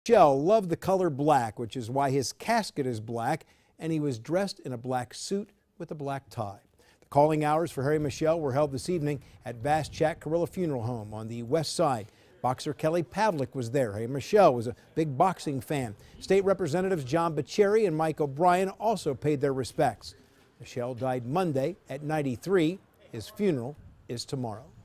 Meshel loved the color black, which is why his casket is black, and he was dressed in a black suit with a black tie. The calling hours for Harry Meshel were held this evening at Vast Chat Carilla Funeral Home on the west side. Boxer Kelly Pavlik was there. Harry Meshel was a big boxing fan. State Representatives John Bacheri and Mike O'Brien also paid their respects. Meshel died Monday at 93. His funeral is tomorrow.